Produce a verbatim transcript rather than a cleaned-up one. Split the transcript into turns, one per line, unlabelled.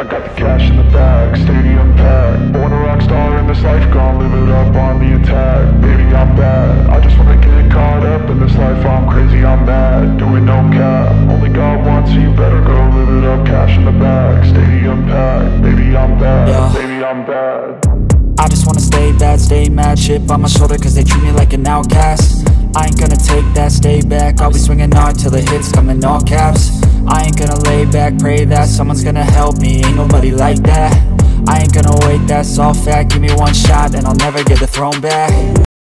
I got the cash in the bag, stadium packed. Born a rock star in this life, gon' live it up on the attack. Baby, I'm bad, I just wanna get caught up in this life. I'm crazy, I'm mad, doing no cap. Only God wants you, better go live it up. Cash in the bag, stadium packed. Baby, I'm bad, yeah. Baby, I'm bad.
I just wanna stay bad, stay mad. Chip on my shoulder cause they treat me like an outcast. I ain't gonna take that, stay back. I'll be swinging hard till the hits come in all caps. I ain't gonna lay back, pray that someone's gonna help me. Ain't nobody like that. I ain't gonna wait, that's all fact. Give me one shot and I'll never get the throne back.